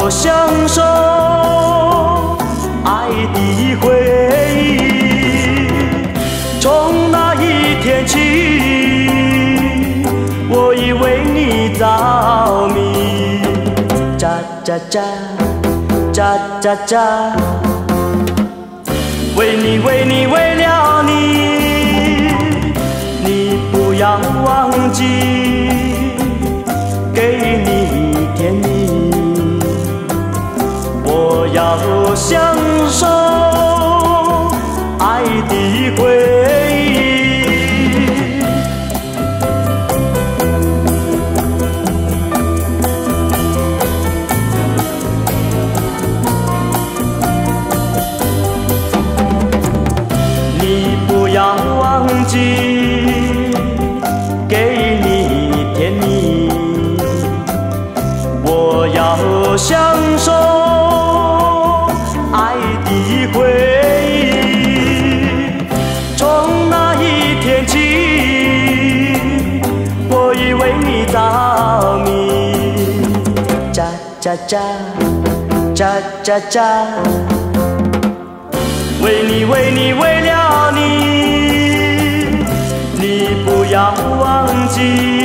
享受爱的回忆。从那一天起，我已为你着迷。喳喳喳，喳喳喳，为你为你为了你，你不要忘记，给你甜蜜。我要享受爱的回忆。你不要忘记，给你甜蜜。我要享受爱的回忆。从那一天起，我已为你着迷。喳喳喳，喳喳喳，为你为你为了你，你不要忘记。